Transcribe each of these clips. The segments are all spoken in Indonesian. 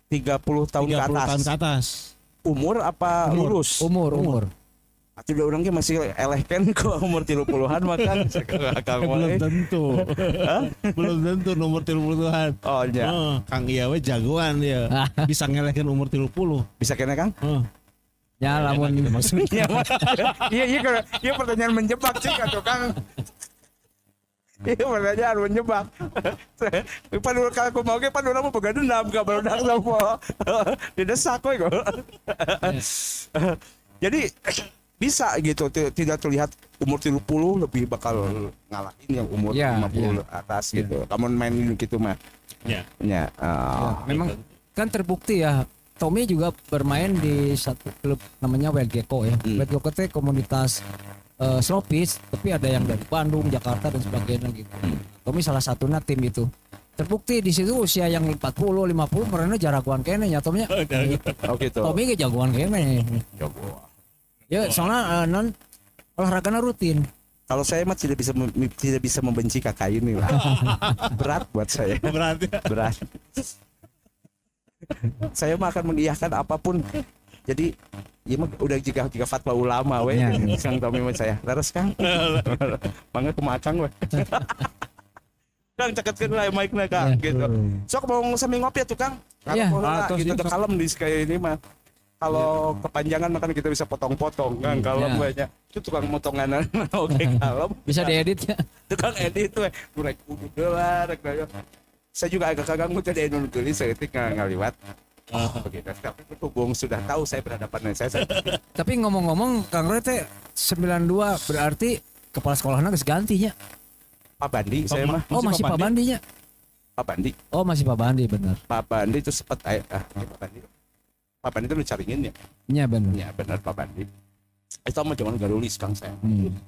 30 tahun ke 30 atas. tahun ke atas. Umur apa lulus? Umur. Atau udah orangnya masih elehken ke umur 30-an makan. Belum tentu. Belum tentu nomor 30-an. Oh iya. Kang Iyawe jagoan ya. Bisa ngelehkeun umur 30. Bisa kena Kang? Ya lamun Gitu maksudnya. Iya pertanyaan menjebak sih kata Kang. Iya pertanyaan menjebak. Padahal kalau aku mau ke padahal mau pegang dendam gak baru dak sama. Didesak we kok. Jadi bisa gitu tidak terlihat umur 30 lebih bakal ngalahin yang umur 50 atas gitu. Kamu main gitu mah. Ya. Ya. memang kan terbukti ya. Tommy juga bermain di satu klub namanya Wild Gecko ya. Wild Gecko itu komunitas slow pitch, tapi ada yang dari Bandung, Jakarta dan sebagainya gitu. Tommy salah satunya tim itu. Terbukti di situ usia yang 40, 50 karena jagoan kene ya Tommy. Oh gitu. Tommy ge jagoan kene. Ya soalnya non olahraganya rutin. Kalau saya mah tidak bisa membenci kakak ini lah. Berat buat saya. Berat. Saya mah akan mengiyakan apapun. Jadi ya mah udah jika fatwa ulama we. Kang Tommy mah saya. Laras Kang. Mangga kumaha we. Kang ceketkeun lah mic-na Kang gitu. Sok mau sami ngopi atuh Kang. Kalau gitu udah kalem di kayak ini mah. Kalau kepanjangan makan kita bisa potong-potong kan kalau banyak itu tukang motongan oke kalem bisa diedit ya tukang edit tuh rek kudu dolar rek saya juga agak kagak tadi anu tulis saya ngaliwat begitu tapi berhubung sudah tahu saya berhadapan dengan saya tapi ngomong-ngomong Kang Roy teh 92 berarti kepala sekolahnya geus gantinya Pak Bandi saya mah masih Pak Bandinya Pak Bandi masih Pak Bandi benar Pak Bandi itu sempat Pak Bandi itu dicaringin ya? Iya benar. Iya benar Pak Bandi. Itu mah zaman Garulis Kang saya.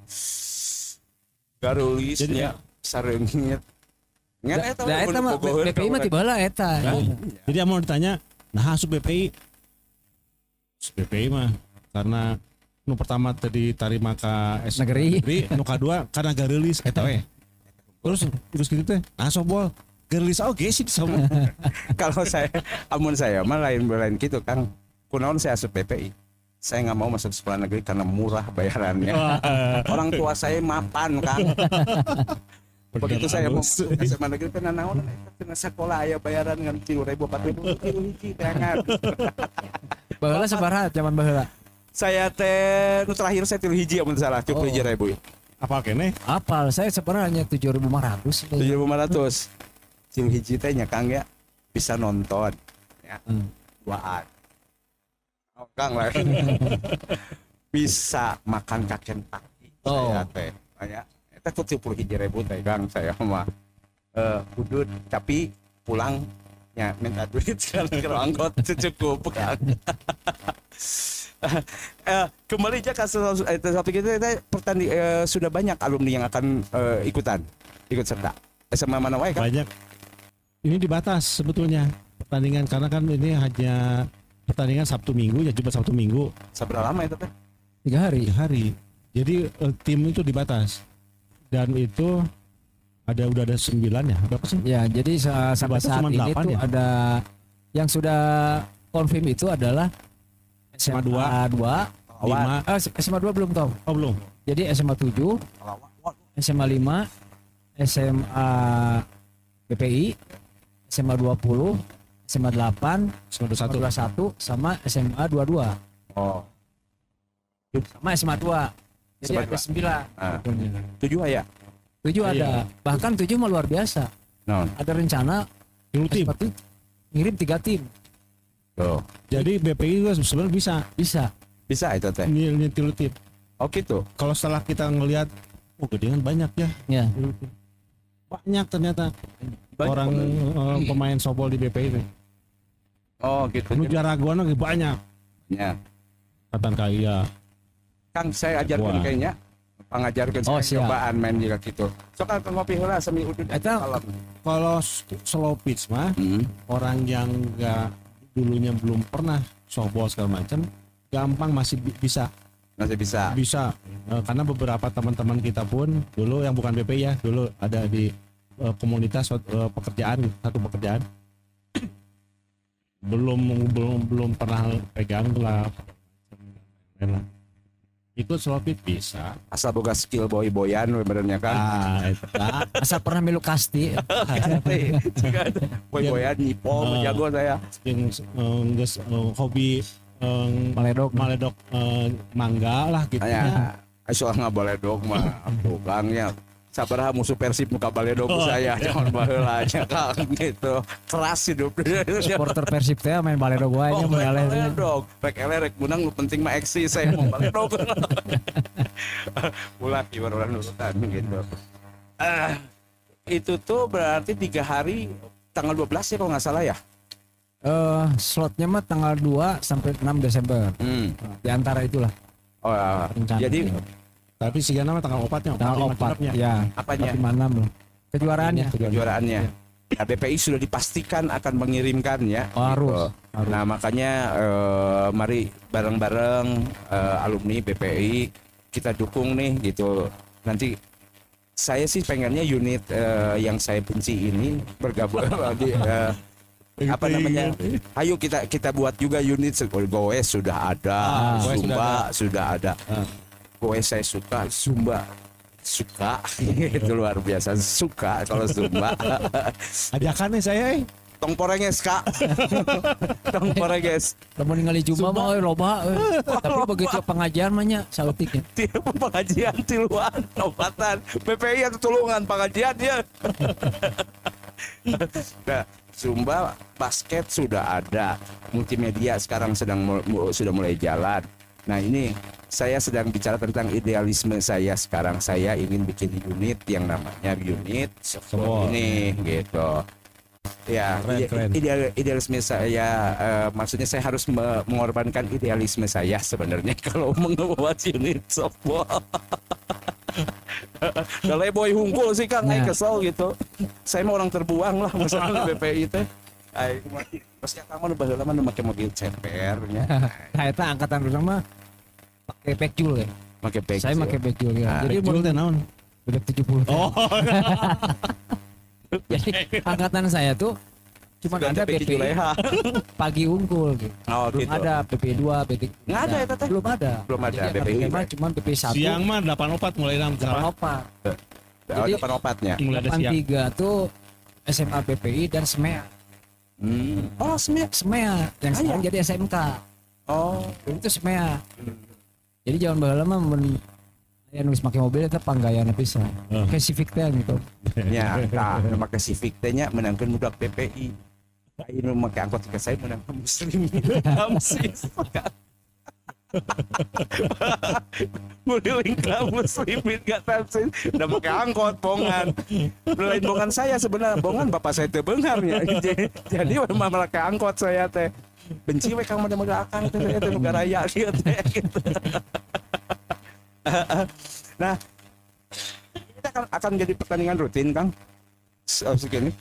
Garulisnya sarengnya. Ngan eta mah BPI mah tibaheula eta. Jadi mau ditanya, nah asup BPI. BPI mah karena nu pertama tadi tarima ka negeri, nu kadua karena Garulis eta we. Terus gitu teh, nah sobol Gerlis oke sih sama. Kalau saya, amun saya mah lain gitu Kang. Kunaon saya asup BPI. Saya nggak mau masuk sekolah negeri karena murah bayarannya. Orang tua saya mapan Kang. Begitu saya mau masuk SMA negeri kan naon kena sekolah aya bayaran ngan 3.000 4.000 hiji teangan. Baheula sabaraha zaman baheula? Saya teh terakhir saya 3 hiji amun salah 3.000. Apal kene? Apal saya sebenarnya 7.500. 7.500. Cil hiji teh nya Kang ya bisa nonton ya. Duaan. Oh Kang lah. Bisa makan kakek pagi. Saya teh ya. Eta ku 10.000 teh Kang saya mah. Hudud tapi pulang ya minta duit kalau angkot cukup Kang. Kembali aja kasus topik kita sudah banyak alumni yang akan ikut serta. SMA mana wae Kang? Banyak. Ini dibatas sebetulnya pertandingan karena kan ini hanya pertandingan Sabtu Minggu ya Jumat Sabtu Minggu. Seberapa lama itu teh? 3 hari. 3 hari. Jadi tim itu dibatas dan itu udah ada 9 ya berapa sih? Ya jadi sampai saat ini tuh ya? Ada yang sudah confirm itu adalah SMA 2, 5, SMA 2 belum tahu. Oh belum. Jadi SMA 7, SMA 5, SMA BPI, SMA 20, SMA 8, SMA 21 sama SMA 22. Oh. Sama SMA 2. Jadi ada 9. 7 ya? 7 ada. Bahkan 7 mah luar biasa. Ada rencana tim ngirim 3 tim. Oh. Jadi BPI juga sebenarnya bisa itu teh. Ngirim tim. Oh gitu. Kalau setelah kita ngelihat gedean banyak ya. Ya. Banyak ternyata orang pemain softball di BPI itu. Oh gitu. Nu jaragoana ge banyak. Ya. Katan kaya. Kang saya ajarkan kayaknya pangajarkeun cobaan main juga gitu. Sok Kang ngopi heula semi udud eta kalau slow pitch mah orang yang enggak dulunya belum pernah softball segala macam gampang masih bisa. Karena beberapa teman-teman kita pun dulu yang bukan BPI ya dulu ada di komunitas satu pekerjaan belum pernah pegang klub. Ikut Slopit bisa. Asal boga skill boy-boyan benernya kan. Eta. Asal pernah milu kasti. Boy-boyan nipong jago saya. Yang geus hobi maledok mangga lah gitu. Ya, soal nggak boleh dog mah, tukangnya. Sabaraha musuh Persib muka baledog saya, jangan baheula aja Kang gitu. Keras hidup. Supporter Persib teh main baledog wae nya baledog. Rek ele rek menang lu penting mah eksis saya mau baledog. Ulah ibar orang nurutan gitu. Itu tuh berarti 3 hari tanggal 12 ya kalau nggak salah ya. Slotnya mah tanggal 2 sampai 6 Desember. Di antara itulah. Oh, jadi tapi sih nama tanggal 4-nya. Tanggal 4 ya. Apanya? 5-6 loh. Kejuaraannya. Ya, BPI sudah dipastikan akan mengirimkan ya. Harus. Nah makanya mari bareng-bareng alumni BPI kita dukung nih gitu. Nanti saya sih pengennya unit yang saya benci ini bergabung di apa namanya? Ayo kita buat juga unit. Goes sudah ada, Zumba sudah ada. Goes saya suka, Zumba suka, itu luar biasa suka kalau Zumba. Ajakan nih saya. Tong porenges Kak. Tong porenges. Lamun ningali Zumba mah loba. Tapi begitu pengajian mah nya sautiknya. Tiap pengajian tiluan obatan BPI atau tulungan pengajian ya. Nah, Zumba, basket sudah ada, multimedia sekarang sudah mulai jalan. Nah ini saya sedang bicara tentang idealisme saya sekarang. Saya ingin bikin unit yang namanya unit sport ini gitu. Ya, keren. Idealisme saya, maksudnya saya harus mengorbankan idealisme saya sebenarnya kalau membuat unit softball. Kalau boy hungkul sih Kang, kesel gitu. Saya mau orang terbuang lah masalah BPI teh. Pas kamu baheula mah make mobil CPR nya. Nah, eta angkatan urang mah pakai pekjul ya. Make pekjul. Saya make pekjul ya. Jadi Pekjul teh naon? udah 70. Oh. Jadi angkatan saya tuh cuma ada BPI pagi unggul gitu. Oh, Belum gitu. ada BPI 2, BPI 3. Nggak ada itu teh. Belum ada. Belum ada Jadi BPI. mah cuma BPI 1. Siang mah 8.4 mulai 6 8. Jadi Jadi- penopatnya. mulai ada siang. 83 tuh SMA BPI dan SMEA. Oh, SMEA. SMEA yang sekarang jadi SMK. Oh, Dulu itu SMEA. Jadi zaman baheula mah mun aya nulis make mobil eta panggayana pisan. Kayak Civic teh gitu. ya, nah, make Civic teh nya menangkeun budak BPI. Ayo make angkot ke saya menangkeun muslim. Amsis. Muliling ka muslimin gak tansin. Udah make angkot bongan. Lain bongan saya sebenarnya. Bongan bapak saya teh beungarnya. Jadi malah make angkot saya teh. Benci we kang mada akang teh saya teh negara raya kieu teh gitu. Nah, kita akan jadi pertandingan rutin Kang segini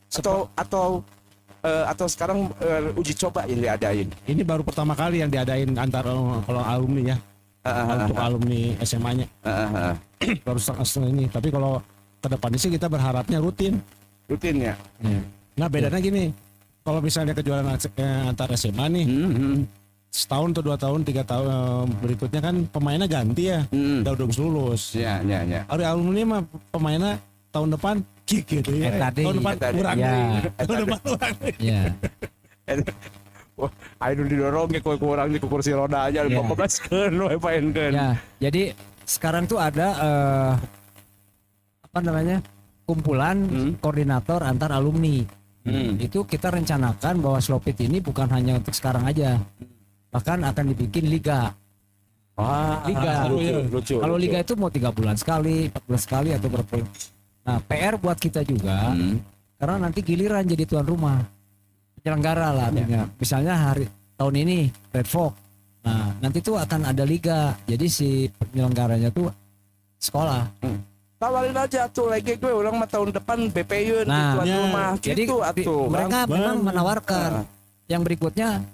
atau sekarang uji coba yang diadain. Ini baru pertama kali yang diadain antara kalau alumni ya. Untuk alumni SMA-nya. Baru setengah ini. Tapi kalau ke depannya sih kita berharapnya rutin. Rutin ya. Nah bedanya gini. Kalau misalnya kejuaraan antar SMA nih. Setahun atau 2 tahun, 3 tahun berikutnya kan pemainnya ganti ya. Udah lulus. Ya. Hari alumni mah pemainnya tahun depan kick gitu ya. Tahun depan kurang. Tahun depan kurang. Ya. Wah, ayo didorong ke kurang di kursi roda aja 15 we paenkeun. Ya, jadi sekarang tuh ada apa namanya? Kumpulan koordinator antar alumni. Itu kita rencanakan bahwa Slopit ini bukan hanya untuk sekarang aja. Bahkan akan dibikin liga. Wah, Liga. lucu. Kalau liga itu mau 3 bulan sekali, 4 bulan sekali atau berapa. Nah, PR buat kita juga karena nanti giliran jadi tuan rumah. Penyelenggara lah artinya. Misalnya tahun ini Red Fox. Nah, nanti tuh akan ada liga. Jadi si penyelenggaranya tuh sekolah. Tawarin aja tuh lagi gue orang mah tahun depan BPI tuan rumah jadi gitu atuh. mereka memang menawarkan yang berikutnya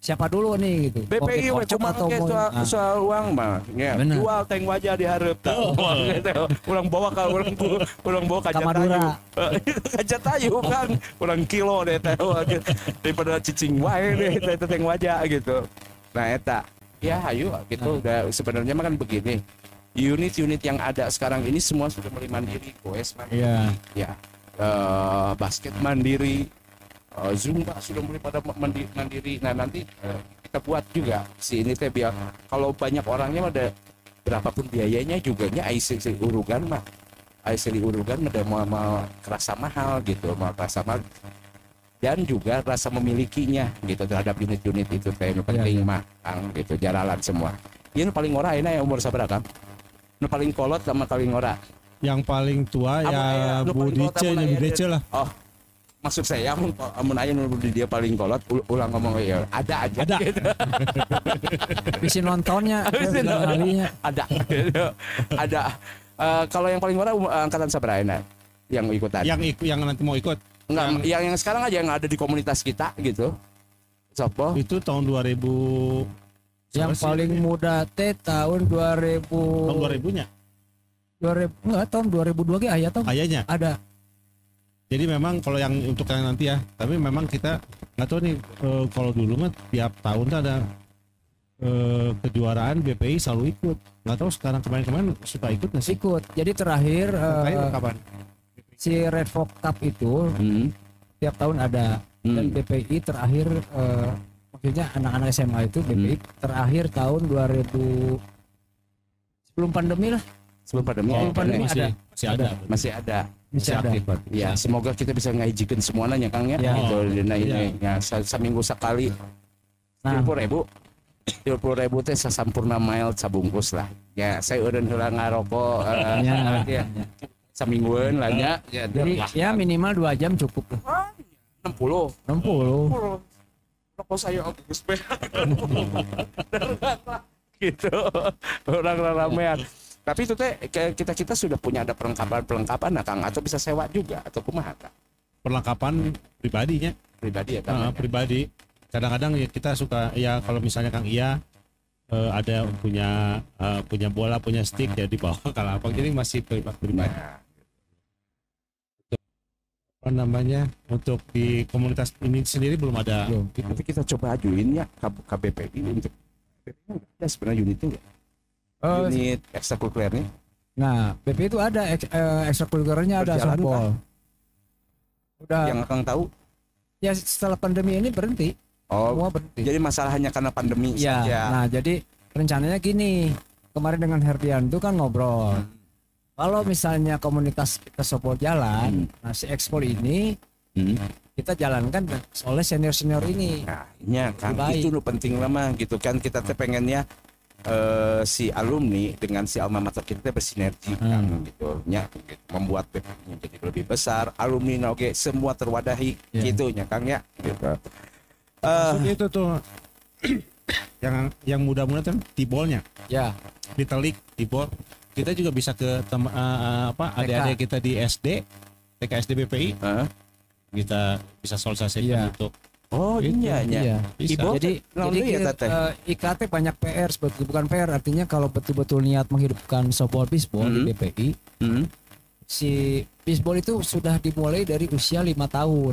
siapa dulu nih gitu. BPI we kocok cuma atau ke mau soal uang mah ya, Bener. jual tank wajah diharap gitu. Ulang bawa ke ulang bawa Ka kaca Madura. tayu kaca tayu kan ulang kilo deh teh daripada cicing wae deh teh tank wajah gitu. Nah eta ya ayo gitu udah sebenarnya mah kan begini, unit-unit yang ada sekarang ini semua sudah mulai mandiri, goes mandiri Iya. ya, basket mandiri, Zumba sudah mulai pada mandiri. Nah nanti kita buat juga si ini teh biar kalau banyak orangnya mah ada berapapun biayanya juga nya ICC urugan mah udah mau kerasa mahal gitu, mau kerasa mahal dan juga rasa memilikinya gitu terhadap unit-unit itu kayak penting mah Kang gitu jaralan semua. Ini paling ora ini umur sabar Kang? Nu paling kolot sama paling ora. Yang paling tua ya Budice lah. Oh, maksud saya amun aya nu di dia paling kolot ulang ngomong ya ada aja. Ada. Gitu. Bisa nontonnya, kalinya. Ada. Ada. Kalau yang paling ora angkatan sabar ayeuna yang ikutan? Yang nanti mau ikut. Enggak, yang sekarang aja yang ada di komunitas kita gitu. Sopo? Itu tahun 2000. Yang paling muda teh tahun 2000. Tahun 2000-nya. 2000 enggak tahun 2002 ge aya tuh. Ayahnya. Ada. Jadi memang kalau yang untuk yang nanti ya, tapi memang kita nggak tahu nih kalau dulu mah tiap tahun tuh ada kejuaraan BPI selalu ikut. Nggak tahu sekarang kemarin suka ikut nggak sih? Ikut. Jadi terakhir Kapan? si Red Fox Cup itu tiap tahun ada dan BPI terakhir maksudnya anak-anak SMA itu BPI terakhir tahun 2000 sebelum pandemi lah. Sebelum pandemi, masih ada. Aktif. Ya, semoga kita bisa ngajikeun semuanya ya Kang ya. Gitu dina ini ya saminggu sekali. 30.000 teh sasampurna mile sabungkus lah. Ya, saya udah heula ngarokok ya. Samingguan lah ya. Jadi ya minimal 2 jam cukup lah. 60. Rokok saya Agus P. Gitu. Orang ramean. Tapi itu teh kita sudah punya ada perlengkapan nah Kang atau bisa sewa juga atau kumaha Kang? Perlengkapan pribadinya. Pribadi ya Kang. Pribadi. Kadang-kadang ya kita suka ya kalau misalnya Kang Iya ada punya bola, punya stick ya dibawa ke lapang. Jadi masih pribadi. Apa namanya untuk di komunitas ini sendiri belum ada. Nanti kita coba ajuin ya KBPI untuk ada sebenarnya unitnya nggak? Unit ekstrakurikulernya. Nah, BPI itu ada ekstrakurikulernya ada Berjalan, softball. Udah. Yang Kang tahu? Ya setelah pandemi ini berhenti. Semua berhenti. Jadi masalahnya karena pandemi saja. Nah, jadi rencananya gini. Kemarin dengan Herdian itu kan ngobrol. Kalau misalnya komunitas kita softball jalan, nah si ekspor ini kita jalankan oleh senior-senior ini. Nah, ya Kang Baik. itu penting lama gitu kan kita teh pengennya si alumni dengan si alma mater kita bersinergi kan gitu nya gitu. Membuat BPI jadi lebih besar, alumni oke semua terwadahi gitu nya Kang ya gitu. Itu tuh yang muda-muda kan tibolnya. Ya. Ditelik tibol. Kita juga bisa ke adik-adik kita di SD, TK SD BPI. Kita bisa sosialisasikan untuk Iya. Ibu, jadi IKT banyak PR sebetulnya, bukan PR artinya kalau betul-betul niat menghidupkan softball bisbol di BPI, si bisbol itu sudah dimulai dari usia 5 tahun.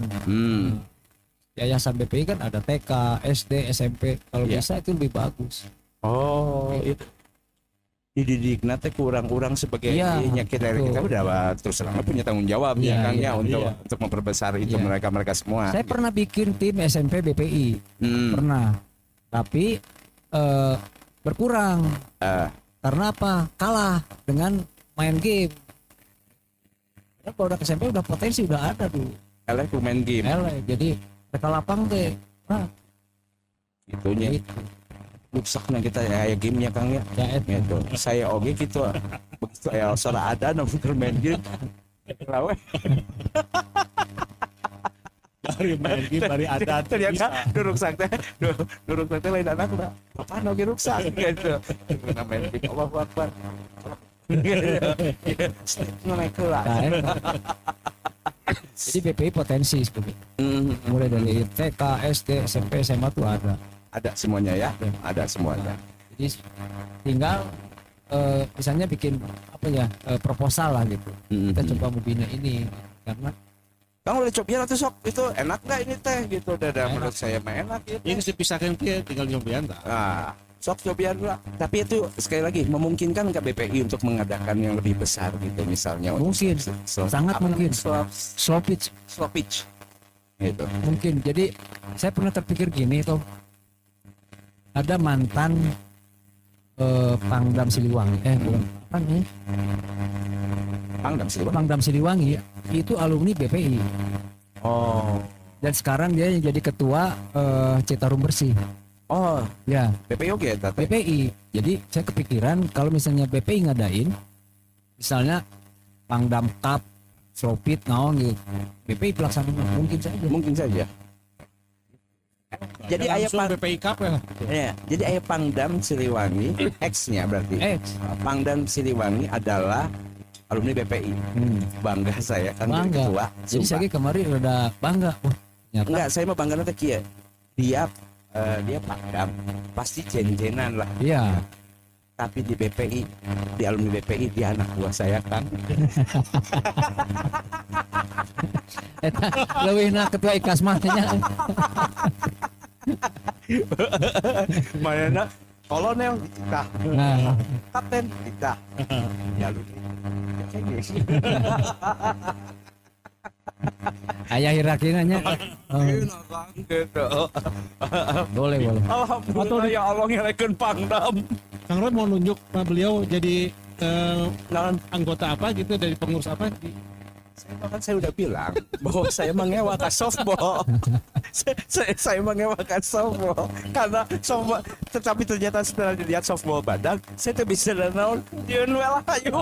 Yayasan BPI kan ada TK, SD, SMP, kalau bisa itu lebih bagus. Itu dididik nanti kurang-kurang sebagai kita udah terus terang punya tanggung jawab untuk memperbesar itu mereka semua. Saya pernah bikin tim SMP BPI, pernah, tapi berkurang karena apa? Kalah dengan main game. Karena kalau udah ke SMP udah potensi udah ada tuh. Main game. Jadi mereka lapang deh. Itunya. Rusaknya kita ya gamenya Kang ya. Gitu. Saya oge gitu. Begitu ya suara ada namun main game. Lawe. Dari main game dari adat ternyata rusak teh. Rusak teh lain anak udah. Apa oge rusak gitu. Main game Allahu Akbar. Naik kelas. Jadi BPI potensi sebenarnya. Mulai dari TK, SD, SMP, SMA tuh ada. ada semuanya ya, ada semuanya. Jadi tinggal misalnya bikin apa ya proposal lah gitu. Kita coba membina ini karena Kang udah cobian atau sok itu enak nggak ini teh gitu. Udah menurut saya mah enak gitu. Ini dipisahkan dia tinggal nyobian tak. Nah, sok cobian lah. Tapi itu sekali lagi memungkinkan nggak BPI untuk mengadakan yang lebih besar gitu misalnya. mungkin sangat mungkin slow pitch gitu. mungkin. Jadi saya pernah terpikir gini tuh, ada mantan Pangdam Siliwangi bukan apa nih, Pangdam Siliwangi itu alumni BPI. Oh. Dan sekarang dia jadi ketua Citarum Bersih. Oh, Ya, BPI oke teh. BPI. Jadi saya kepikiran kalau misalnya BPI ngadain, misalnya Pangdam Cup, Slopit, naon gitu, BPI pelaksanaan mungkin saja. Jadi ayah BPI Cup ya. Ya, jadi ayah Pangdam Siliwangi X-nya berarti. Pangdam Siliwangi adalah alumni BPI. Bangga saya kan jadi ketua. Jadi saya kemarin udah bangga. Enggak, saya mah bangga nanti kia. Dia Pangdam pasti jen-jenan lah. Iya. Tapi di BPI, di alumni BPI dia anak buah saya kan. Lebih nak ketua IKAS mahnya. Mana kolonel kita, kapten kita, ya lu. Ayah hierarkinya. Boleh. Alhamdulillah ya Allah ngelekeun Pangdam. Kang Roy mau nunjuk beliau jadi anggota apa gitu dari pengurus apa? Saya udah bilang bahwa saya mengewakan softball. saya mengewakan softball karena softball, tetapi ternyata setelah dilihat softball badan, saya tuh bisa naon dieun we lah ayo.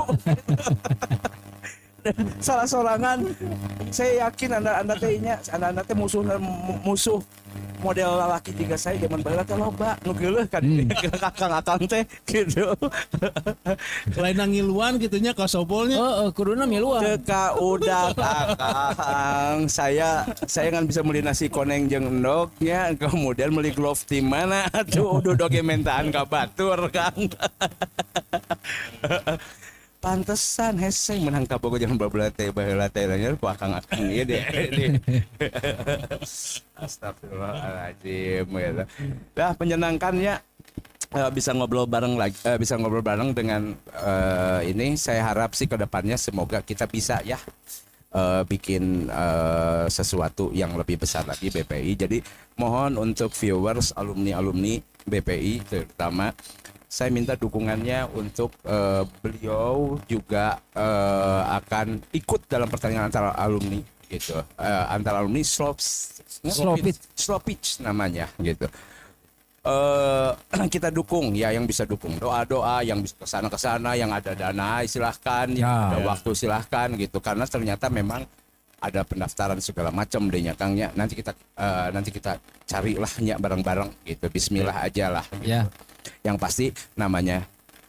Salah sorangan saya yakin anak-anak teh musuh model lalaki tiga saya zaman baheula teh loba nu geuleuh kan kakang teh gitu. Lain ngiluan gitunya ka softballnya. Kuduna miluan. Teka udah kakang saya ngan bisa beli nasi koneng jeung endognya, kemudian beli glove tim mana tuh doge mentaan ka batur Kang. Pantesan hese menang kabogo jangan baheula teh nya ku akang-akang ieu deh. Astagfirullahaladzim ya. Dah menyenangkannya bisa ngobrol bareng dengan ini. Saya harap sih ke depannya semoga kita bisa ya bikin sesuatu yang lebih besar lagi BPI. Jadi mohon untuk viewers alumni BPI terutama saya minta dukungannya untuk beliau juga akan ikut dalam pertandingan antara alumni gitu, antara alumni slow pitch namanya gitu. Kita dukung ya, yang bisa dukung doa yang bisa kesana yang ada dana silahkan, yang ada waktu silahkan gitu, karena ternyata memang ada pendaftaran segala macam dehnya Kangnya. Nanti kita carilah nya bareng-bareng gitu. Bismillah aja lah gitu. Ya. Yang pasti namanya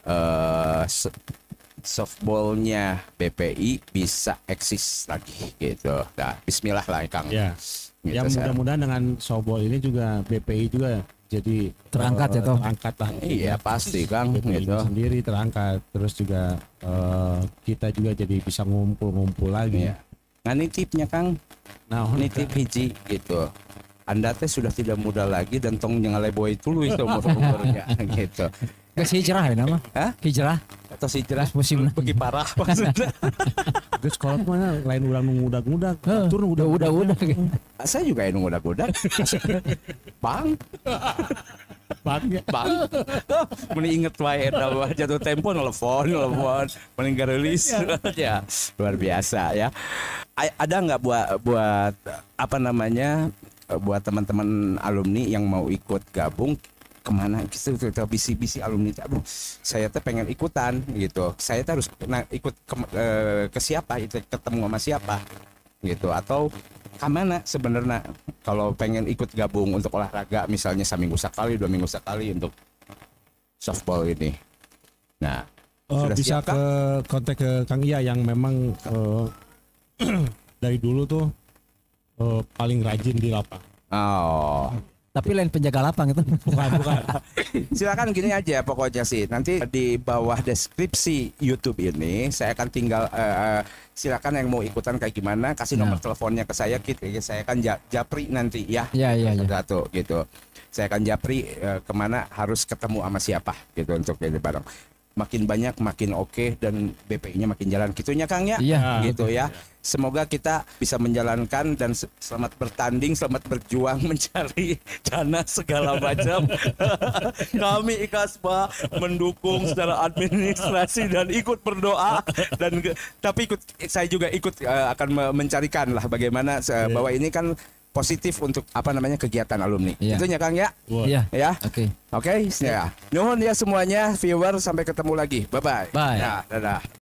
softballnya BPI bisa eksis lagi gitu. Nah, bismillah lah Kang. Ya. Gitu, Ya mudah-mudahan dengan softball ini juga BPI juga jadi terangkat ya toh. Terangkat lah. Iya pasti Kang BPI gitu. sendiri terangkat, terus juga kita juga jadi bisa ngumpul lagi. Iya. Nah nitipnya Kang, nitip hiji gitu. Anda teh sudah tidak muda lagi dan tong nyengalai boy tuluy umur-umurnya gitu. Geus hijrah ya nama? Hijrah atau hijrah musim bagi parah maksudnya. Terus kalau mana lain ulang ngudak-ngudak, turun udah. Saya juga yang ngudak-ngudak. Bang. Mending inget wae eta jatuh tempo nelpon mending garilis ya. Luar biasa ya. Ada nggak buat apa namanya, buat teman-teman alumni yang mau ikut gabung kemana gitu, bisi alumni, aduh saya tuh pengen ikutan gitu, saya tuh harus ikut ke siapa, itu ketemu sama siapa gitu, atau kemana sebenarnya kalau pengen ikut gabung untuk olahraga misalnya seminggu sekali 2 minggu sekali untuk softball ini. Nah bisa ke kontak ke Kang Iya yang memang dari dulu tuh paling rajin di lapangan. Oh Tapi lain penjaga lapang itu. Bukan. Silakan gini aja pokoknya sih. Nanti di bawah deskripsi YouTube ini saya akan tinggal silakan yang mau ikutan kayak gimana kasih nomor teleponnya ke saya gitu. Saya akan japri nanti ya. Iya. Satu gitu. Saya akan japri kemana harus ketemu sama siapa gitu untuk jadi bareng. Makin banyak makin oke dan BPI-nya makin jalan gitunya Kang ya. Iya. Gitu ya. Semoga kita bisa menjalankan dan selamat bertanding, selamat berjuang mencari dana segala macam. Kami Ikasba mendukung secara administrasi dan ikut berdoa dan tapi saya juga ikut akan mencarikan lah bagaimana bahwa ini kan positif untuk kegiatan alumni. Iya. Itunya Kang ya. Iya. Ya. Oke. Oke, ya. Nuhun ya semuanya viewer, sampai ketemu lagi. Bye bye. Bye. Ya, dadah.